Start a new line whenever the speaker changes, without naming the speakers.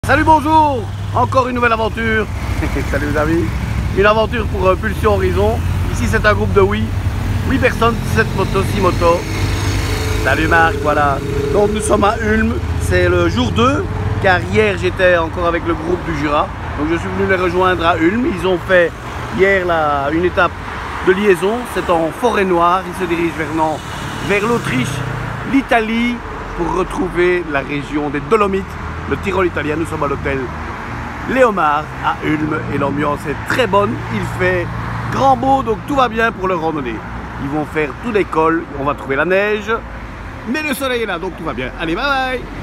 Salut, bonjour, encore une nouvelle aventure. Salut les amis, une aventure pour Pulsion Horizon. Ici c'est un groupe de 8 personnes, 7 motos, 6 motos. Salut Marc, voilà. Donc nous sommes à Ulm, c'est le jour 2, car hier j'étais encore avec le groupe du Jura. Donc je suis venu les rejoindre à Ulm. Ils ont fait hier une étape de liaison, c'est en forêt noire. Ils se dirigent vers l'Autriche, l'Italie, pour retrouver la région des Dolomites, le Tyrol italien. Nous sommes à l'hôtel Léomard à Ulm et l'ambiance est très bonne. Il fait grand beau, donc tout va bien pour leur randonnée. Ils vont faire tous les cols, on va trouver la neige, mais le soleil est là, donc tout va bien. Allez, bye bye!